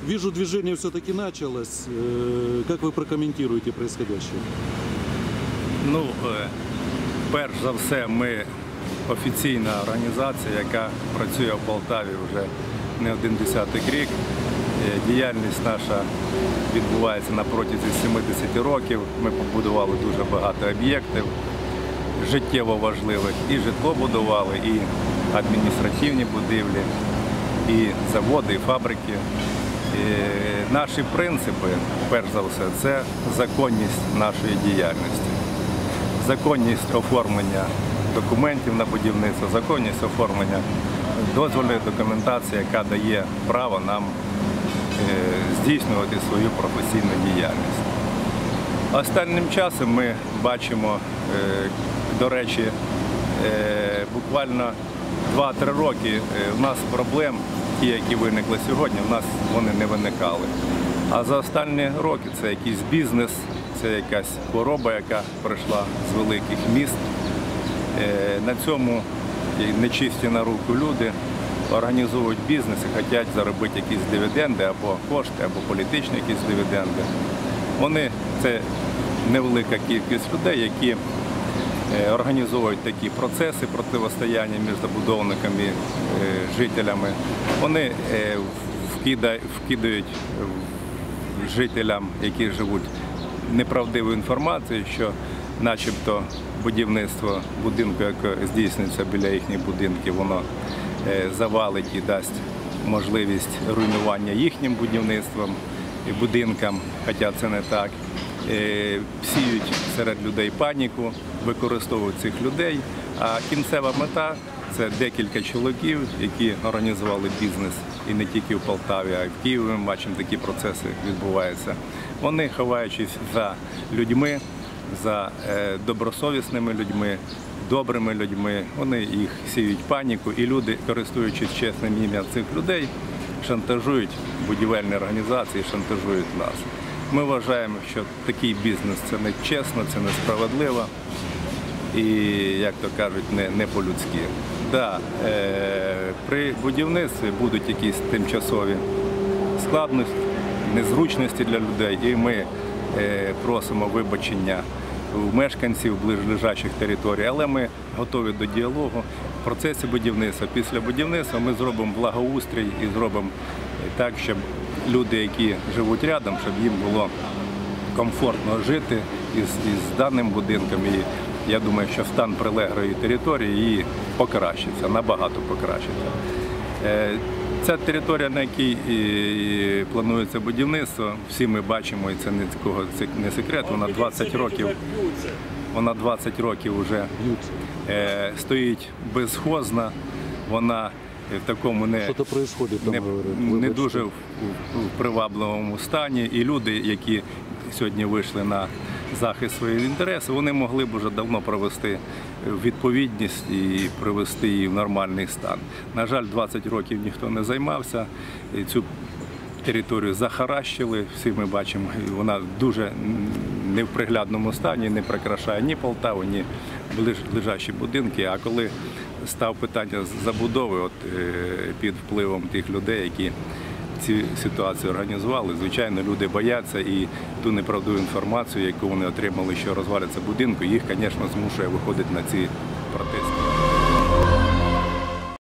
вижу, движение все-таки началось. Как вы прокомментируете происходящее? Ну, перш за все, ми офіційна організація, яка працює в Полтаві вже не один десяток рік. Діяльність наша відбувається на протязі 70 років. Ми побудували дуже багато об'єктів, життєво важливих. І житло будували, і адміністративні будівлі, і заводи, і фабрики. І наші принципи, перш за все, це законність нашої діяльності. Законність оформлення документів на будівництво, законність оформлення дозвольної документації, яка дає право нам здійснювати свою професійну діяльність. Останнім часом ми бачимо, до речі, буквально 2-3 роки у нас проблем, ті, які виникли сьогодні, у нас вони не виникали. А за останні роки це якийсь бізнес, це якась хвороба, яка прийшла з великих міст. На цьому нечисті на руку люди організовують бізнес і хочуть заробити якісь дивіденди або кошти, або політичні якісь дивіденди. Це невелика кількість людей, які організовують такі процеси протистояння між забудовниками і жителями. Вони вкидають жителям, які живуть, неправдиву інформацію, що начебто будівництво будинку, яке здійснюється біля їхніх будинків, воно завалить і дасть можливість руйнування їхнім будівництвом і будинкам, хоча це не так. Сіють серед людей паніку, використовують цих людей, а кінцева мета – це декілька чоловіків, які організували бізнес і не тільки в Полтаві, а й в Києві. Ми бачимо, такі процеси відбуваються. Вони, ховаючись за людьми, за добросовісними людьми, добрими людьми, вони їх сіють паніку, і люди, користуючись чесним ім'ям цих людей, шантажують будівельні організації, шантажують нас. Ми вважаємо, що такий бізнес – це не чесно, це несправедливо і, як то кажуть, не по-людськи. Да, при будівництві будуть якісь тимчасові складності, незручності для людей, і ми просимо вибачення у мешканців ближайших територій, але ми готові до діалогу. В процесі будівництва, після будівництва ми зробимо благоустрій і зробимо так, щоб люди, які живуть рядом, щоб їм було комфортно жити із даним будинком. І я думаю, що стан прилеглої території її покращиться, набагато покращиться. Ця територія, на якій планується будівництво, всі ми бачимо, і це не секрет, вона 20 років вже стоїть безхозна, вона в такому не дуже в привабливому стані. І люди, які сьогодні вийшли на захист своїх інтересів, вони могли б вже давно привести відповідність і привести її в нормальний стан. На жаль, 20 років ніхто не займався, цю територію захаращили, всі ми бачимо, вона дуже не в приглядному стані, не прикрашає ні Полтаву, ні ближайші будинки. А коли став питання забудови під впливом тих людей, які цю ситуацію організували, звичайно, люди бояться, і ту неправдиву інформацію, яку вони отримали, що розваляться будинку, їх, звісно, змушує виходити на ці протести.